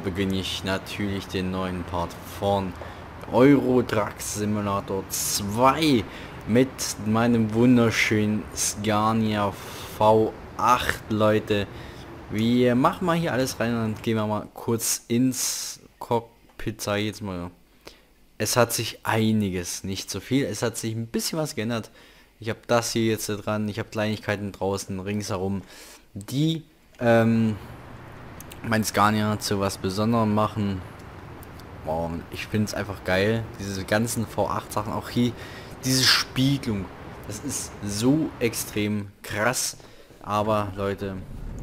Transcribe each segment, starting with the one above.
beginne ich natürlich den neuen Part von Euro Truck Simulator 2 mit meinem wunderschönen Scania V8, Leute. Wir machen mal hier alles rein und gehen wir mal kurz ins Cockpit, sag ich jetzt mal. Es hat sich einiges, nicht so viel, es hat sich ein bisschen was geändert. Ich habe das hier jetzt dran, ich habe Kleinigkeiten draußen ringsherum, die mein Scania zu was Besonderem machen. Wow, ich finde es einfach geil, diese ganzen V8 Sachen, auch hier diese Spiegelung, das ist so extrem krass. Aber Leute,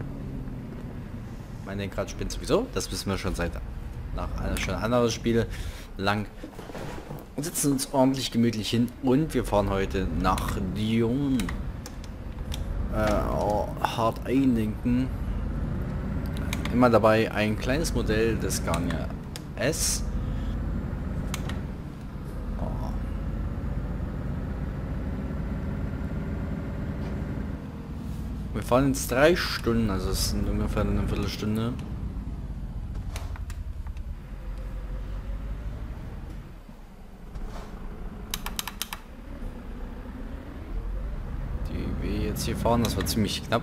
mein Lenkrad spinnt sowieso, das wissen wir schon seit schon andere Spiele lang. Und setzen uns ordentlich gemütlich hin und wir fahren heute nach Lyon. Hart eindenken. Immer dabei ein kleines Modell des Scania S. Wir fahren jetzt 3 Stunden, also es sind ungefähr eine Viertelstunde. Die wir jetzt hier fahren, das war ziemlich knapp.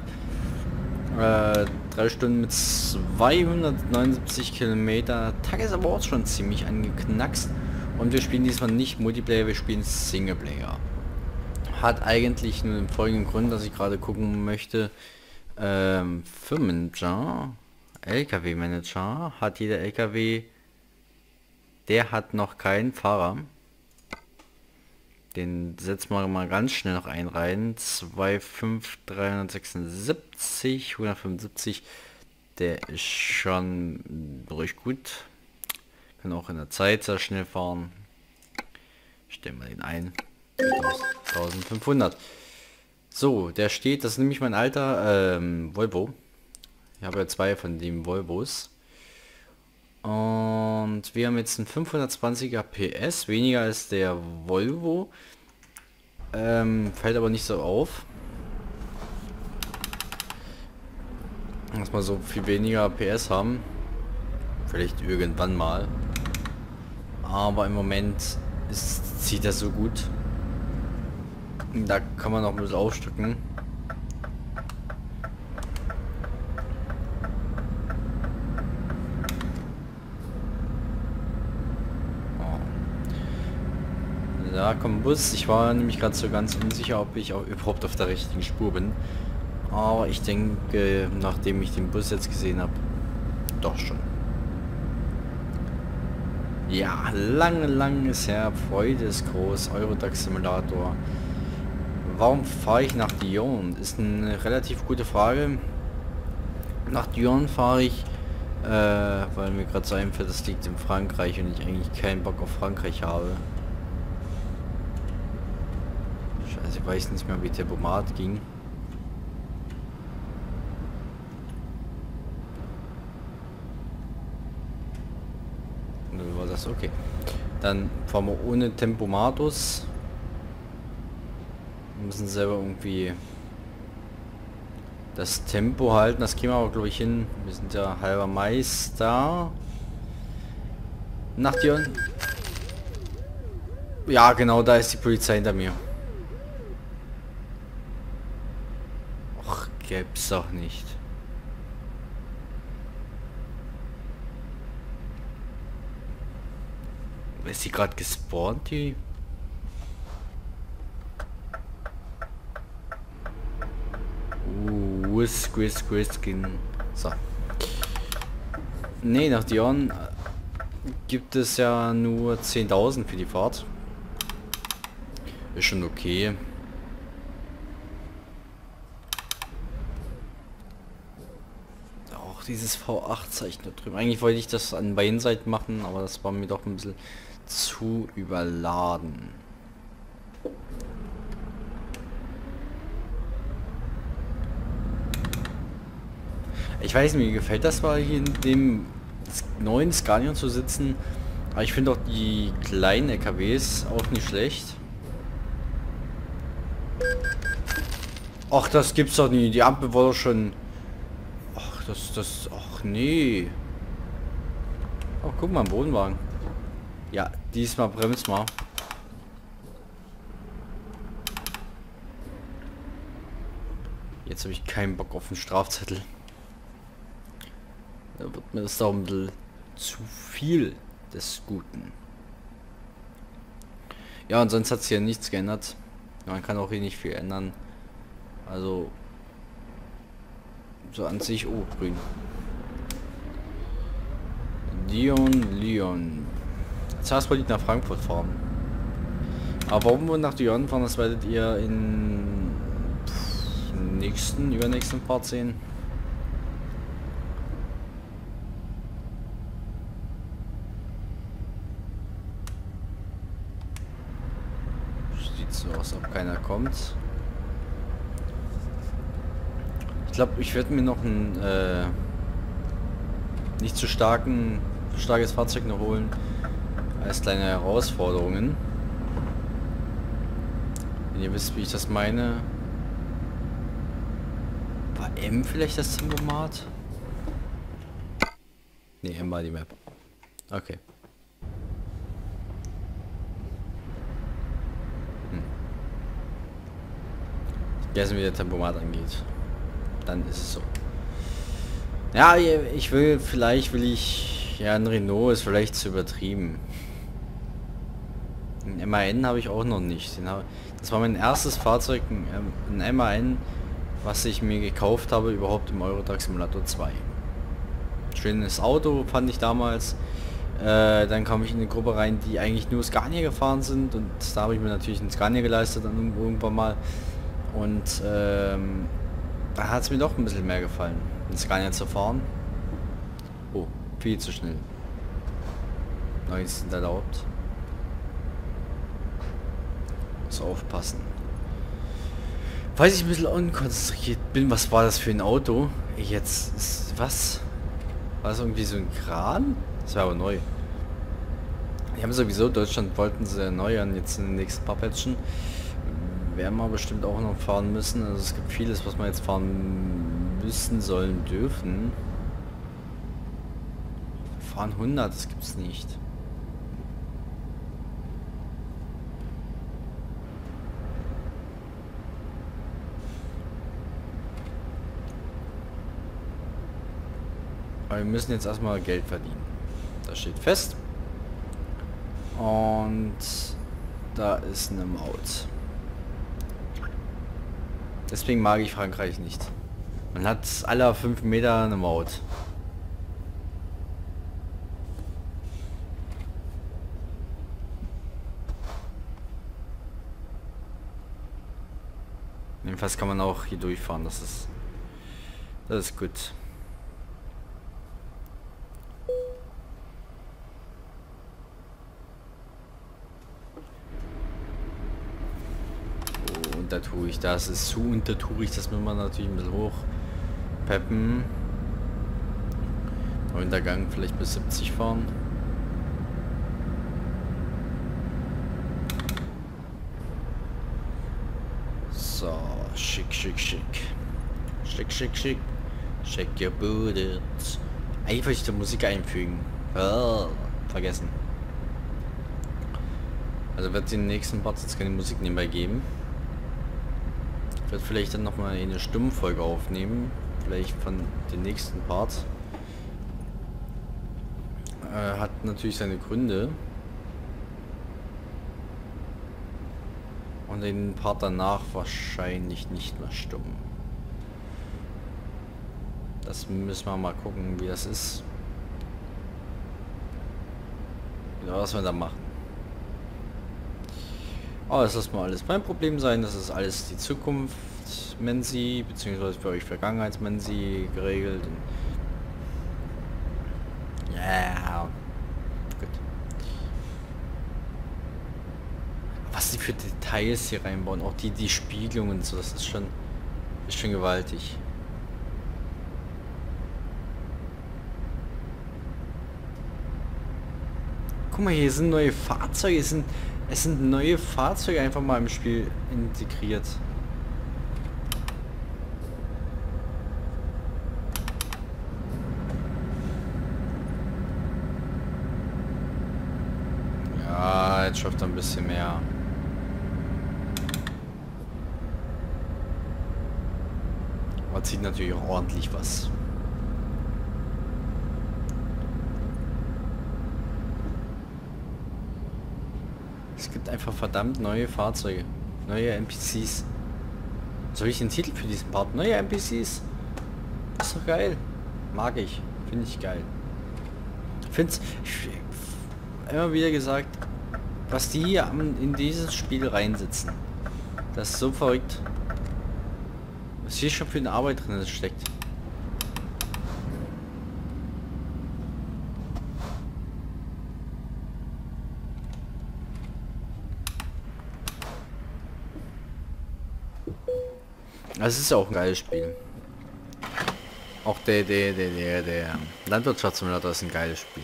3 Stunden mit 279 Kilometer. Tag ist aber auch schon ziemlich angeknackst. Und wir spielen diesmal nicht Multiplayer, wir spielen Singleplayer. Hat eigentlich nur den folgenden Grund, dass ich gerade gucken möchte. Firmenmanager, LKW-Manager, hat jeder LKW, der hat noch keinen Fahrer. Den setzen wir mal ganz schnell noch ein rein. 25376, 175, der ist schon ruhig gut. Kann auch in der Zeit sehr schnell fahren. Stellen wir den ein. 1500. So, der steht, das ist nämlich mein alter Volvo. Ich habe ja 2 von den Volvos. Und wir haben jetzt einen 520er PS, weniger als der Volvo. Fällt aber nicht so auf. Dass wir so viel weniger PS haben. Vielleicht irgendwann mal. Aber im Moment zieht das so gut. Da kann man noch ein bisschen aufstücken. Da kommt ein Bus. Ich war nämlich gerade so ganz unsicher, ob ich auch überhaupt auf der richtigen Spur bin. Aber ich denke, nachdem ich den Bus jetzt gesehen habe, doch schon. Ja, lange ist her. Freude ist groß. Euro Truck Simulator. Warum fahre ich nach Lyon? Ist eine relativ gute Frage. Nach Lyon fahre ich, weil mir gerade so einfällt, das liegt in Frankreich und ich eigentlich keinen Bock auf Frankreich habe. Scheiße, ich weiß nicht mehr, wie Tempomat ging. War das okay? Dann fahren wir ohne Tempomatus. Wir müssen selber irgendwie das Tempo halten. Das kriegen wir aber, glaube ich, hin. Wir sind ja halber Meister. Nach Lyon. Ja, genau, da ist die Polizei hinter mir. Och, gäb's doch nicht. Ist sie gerade gespawnt, die? Skin. So. Nee, nach Lyon gibt es ja nur 10.000 für die Fahrt. Ist schon okay. Auch dieses V8-Zeichen da drüben. Eigentlich wollte ich das an beiden Seiten machen, aber das war mir doch ein bisschen zu überladen. Ich weiß nicht, mir gefällt das mal hier in dem neuen Scania zu sitzen. Aber ich finde auch die kleinen LKWs auch nicht schlecht. Ach, das gibt's doch nie. Die Ampel war doch schon... Ach, ach nee. guck mal, ein Wohnwagen. Ja, diesmal bremst mal. Jetzt habe ich keinen Bock auf einen Strafzettel. Da wird mir das da ein bisschen zu viel des Guten. Ja, und sonst hat sich hier nichts geändert. Man kann auch hier nicht viel ändern. Also so an sich, oh, grün. Lyon. Zuerst wollte ich nach Frankfurt fahren. Aber warum wir nach Lyon fahren, das werdet ihr in übernächsten Part sehen. Sieht so aus, ob keiner kommt. Ich glaube, ich werde mir noch ein nicht zu starkes Fahrzeug noch holen als kleine Herausforderungen. Wenn ihr wisst, wie ich das meine. War M vielleicht das Tempomat? Ne, M war die Map. Okay. Vergessen, wie der Tempomat angeht. Dann ist es so. Ja, vielleicht will ich, ja, ein Renault ist vielleicht zu übertrieben. Ein MAN habe ich auch noch nicht. Das war mein erstes Fahrzeug, ein MAN, was ich mir gekauft habe, überhaupt im Euro Truck Simulator 2. Schönes Auto fand ich damals. Dann kam ich in eine Gruppe rein, die eigentlich nur Scania gefahren sind, und da habe ich mir natürlich einen Scania geleistet dann irgendwann mal. Und da hat es mir doch ein bisschen mehr gefallen, einen Scania zu fahren. Oh, viel zu schnell. 90 sind erlaubt. Muss aufpassen. Falls ich ein bisschen unkonzentriert bin, was war das für ein Auto? Jetzt ist was? War das irgendwie so ein Kran? Das war aber neu. Die haben sowieso, Deutschland wollten sie erneuern jetzt in den nächsten paar Patchen. Werden wir bestimmt auch noch fahren müssen. Also es gibt vieles, was wir jetzt fahren müssen, sollen, dürfen. Fahren 100, das gibt's nicht. Aber wir müssen jetzt erstmal Geld verdienen. Das steht fest. Und da ist eine Maut. Deswegen mag ich Frankreich nicht. Man hat alle 5 Meter eine Maut. Jedenfalls kann man auch hier durchfahren. Das ist gut. Da tue ich das, ist zu untertourig, das muss man natürlich ein bisschen hoch peppen. Untergang vielleicht bis 70 fahren. So, schick. Shake your booty. Eigentlich wollte ich die Musik einfügen. Oh, vergessen. Also wird es in den nächsten Parts jetzt keine Musik nebenbei geben. Ich werde vielleicht dann nochmal eine Stimmenfolge aufnehmen. Vielleicht von den nächsten Part. Hat natürlich seine Gründe. Und den Part danach wahrscheinlich nicht mehr stumm. Das müssen wir mal gucken, wie das ist. Ja, was wir da machen. Aber das lassen wir alles mein Problem sein. Das ist alles die Zukunft Menzi, beziehungsweise für euch Vergangenheits-Menzi geregelt. Ja, yeah. Gut. Was sie für Details hier reinbauen, auch die Spiegelungen und so, das ist schon gewaltig. Guck mal, hier sind neue Fahrzeuge, es sind neue Fahrzeuge einfach mal im Spiel integriert. Fahrbereitschaft ein bisschen mehr. Man zieht natürlich auch ordentlich was. Es gibt einfach verdammt neue Fahrzeuge. Neue NPCs. Was habe ich den Titel für diesen Part? Neue NPCs. Ist doch geil. Mag ich. Finde ich geil. Find's immer wieder gesagt, was die hier in dieses Spiel reinsitzen. Das ist so verrückt. Was hier schon für eine Arbeit drin steckt. Es ist auch ein geiles Spiel. Auch der Landwirtschaftssimulator ist ein geiles Spiel.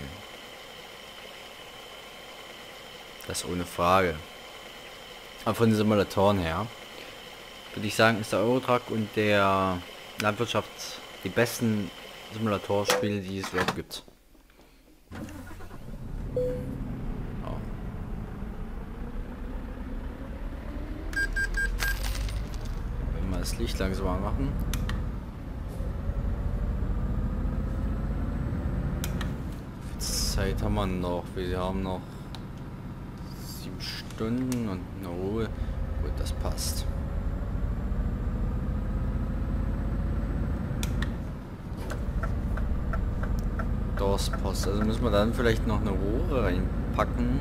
Das ohne Frage. Aber von den Simulatoren her würde ich sagen, ist der Eurotruck und der Landwirtschaft die besten Simulatorspiele, die es überhaupt gibt. Oh. Wenn wir das Licht langsam machen. Zeit haben wir noch. Wir haben noch 7 Stunden und eine Ruhe. Gut, das passt. Das passt. Also müssen wir dann vielleicht noch eine Rohre reinpacken.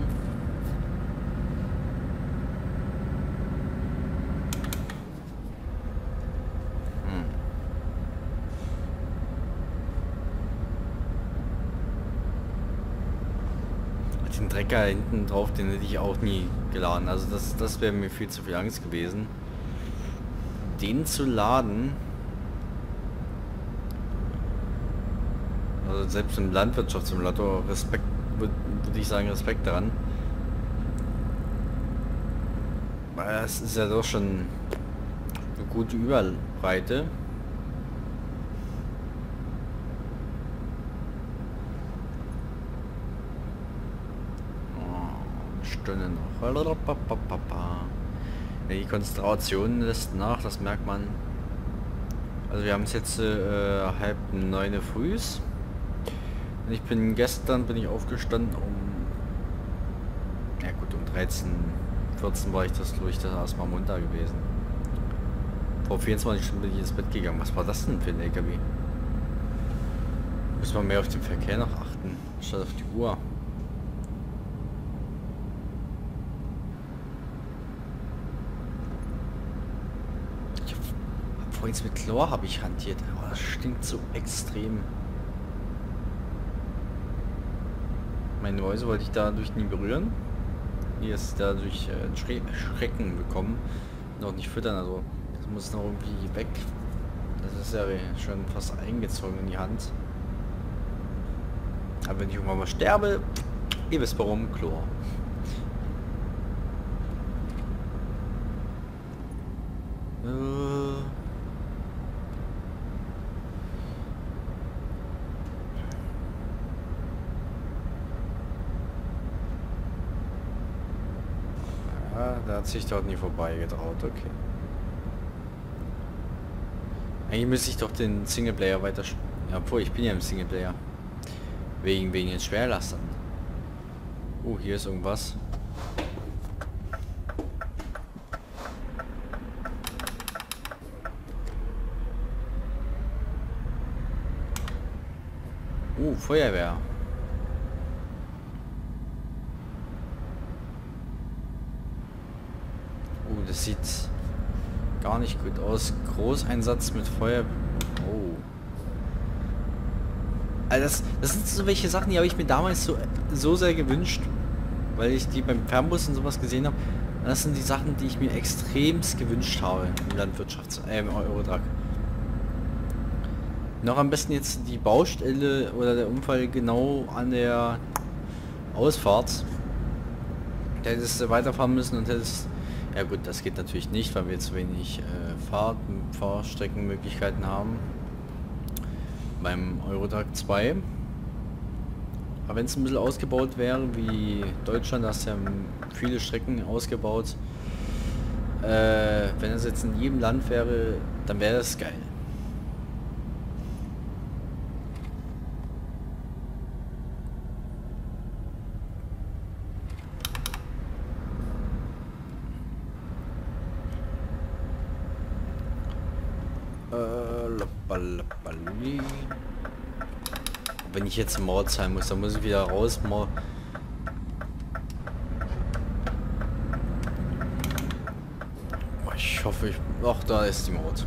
Den Trecker hinten drauf, den hätte ich auch nie geladen. Also das wäre mir viel zu viel Angst gewesen. Den zu laden. Also selbst im Landwirtschaftssimulator Respekt, würde ich sagen, Respekt daran. Weil es ist ja doch schon eine gute Überbreite. Stunde noch. Ja, die Konzentration lässt nach, das merkt man. Also wir haben es jetzt 8:30 frühs. Und ich bin gestern aufgestanden ja gut, um 13:14 war ich das, glaube ich, das erstmal munter gewesen. Vor 24 Stunden bin ich ins Bett gegangen. Was war das denn für ein LKW? Muss man mehr auf den Verkehr noch achten, statt auf die Uhr. Vorhin mit Chlor habe ich hantiert, aber das stinkt so extrem. Meine Mäuse wollte ich dadurch nie berühren. Hier ist dadurch Schrecken bekommen. Noch nicht füttern, also das muss noch irgendwie weg. Das ist ja schon fast eingezogen in die Hand. Aber wenn ich irgendwann mal sterbe, ihr wisst warum, Chlor. Der hat sich dort nie vorbei getraut, okay. Eigentlich müsste ich doch den Singleplayer weiter... Ja, obwohl, ich bin ja im Singleplayer. Wegen den Schwerlastern. Oh, hier ist irgendwas. Feuerwehr. Das sieht gar nicht gut aus. Großeinsatz mit Feuer. Oh. Also das sind so welche Sachen, die habe ich mir damals so sehr gewünscht, weil ich die beim Fernbus und sowas gesehen habe. Das sind die Sachen, die ich mir extremst gewünscht habe im im Eurotruck. Noch am besten jetzt die Baustelle oder der Unfall genau an der Ausfahrt. Da hättest du weiterfahren müssen und hättest... Ja gut, das geht natürlich nicht, weil wir zu wenig Fahrstreckenmöglichkeiten haben beim Eurotruck 2. Aber wenn es ein bisschen ausgebaut wäre, wie Deutschland, hast ja viele Strecken ausgebaut. Wenn es jetzt in jedem Land wäre, dann wäre das geil. Wenn ich jetzt Maut sein muss, dann muss ich wieder raus. Ich hoffe, ach, da ist die Maut.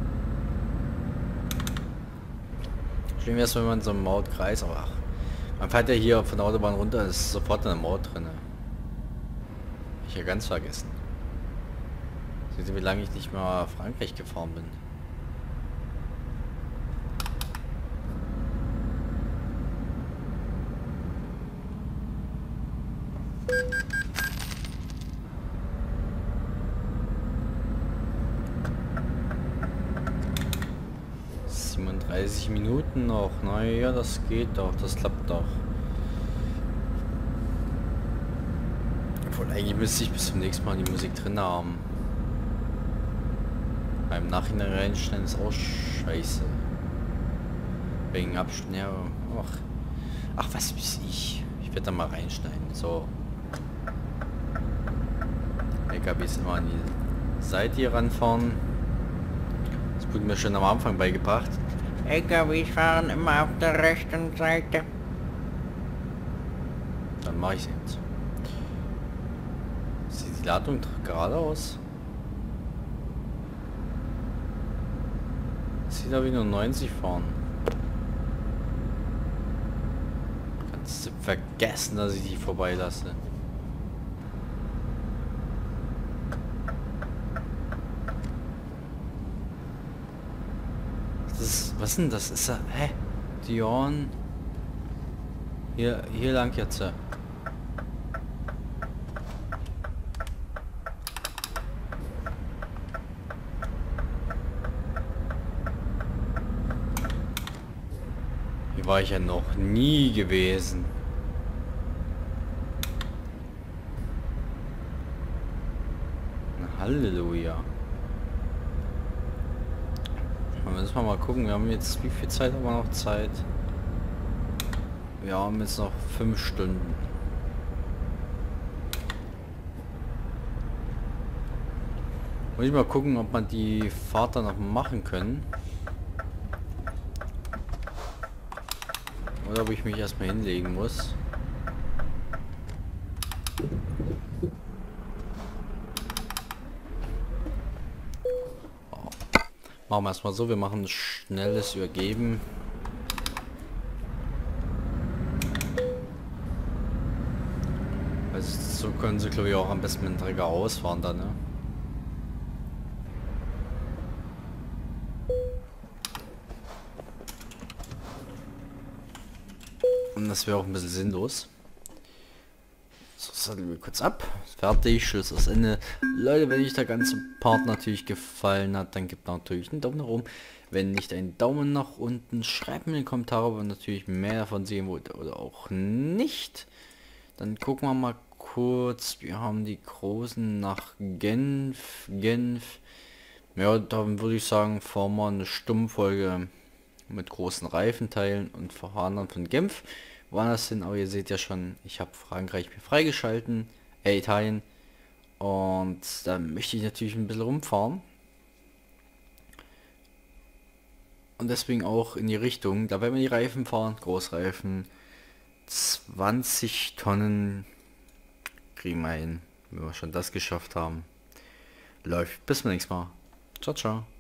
Schlimm wäre es, wenn man so einen Mautkreis, aber ach, man fährt ja hier von der Autobahn runter, ist sofort eine Maut drin. Ich ja ganz vergessen. Sehen Sie, wie lange ich nicht mal Frankreich gefahren bin. Minuten noch. Naja, das geht doch. Das klappt doch. Obwohl, eigentlich müsste ich bis zum nächsten Mal die Musik drin haben. Beim Nachhinein reinstellen ist auch scheiße. Wegen Abstand. Ja, ach, was weiß ich. Ich werde da mal reinschneiden. So. LKWs immer an die Seite hier ranfahren. Das wurde mir schon am Anfang beigebracht. LKWs fahren immer auf der rechten Seite. Dann mache ich es jetzt. Sieht die Ladung geradeaus? Sieht da wie nur 90 fahren. Kannst du vergessen, dass ich die vorbeilasse. Was denn das? Ist er? Hä? Dion? Hier lang jetzt. Hier war ich ja noch nie gewesen. Na, Halleluja. Müssen wir mal gucken, wir haben jetzt, wie viel Zeit haben wir noch Zeit? Wir haben jetzt noch 5 Stunden. Muss ich mal gucken, ob man die Fahrt dann noch machen können. Oder ob ich mich erstmal hinlegen muss. Machen wir erstmal so, wir machen ein schnelles Übergeben. Also so können sie, glaube ich, auch am besten mit dem Träger ausfahren dann, ne? Und das wäre auch ein bisschen sinnlos. So, satteln wir kurz ab. Fertig, Schluss aus Ende. Leute, wenn euch der ganze Part natürlich gefallen hat, dann gebt natürlich einen Daumen nach oben. Wenn nicht, einen Daumen nach unten. Schreibt mir in die Kommentare, ob ihr natürlich mehr davon sehen wollt oder auch nicht. Dann gucken wir mal kurz. Wir haben die großen nach Genf. Ja, dann würde ich sagen, fahren wir eine Stummfolge mit großen Reifenteilen und fahren dann von Genf woanders hin, aber ihr seht ja schon, ich habe Frankreich mir freigeschalten, Italien, und da möchte ich natürlich ein bisschen rumfahren und deswegen auch in die Richtung, da werden wir die Reifen fahren, Großreifen, 20 Tonnen kriegen wir hin, wenn wir schon das geschafft haben. Läuft, bis zum nächsten Mal, ciao ciao.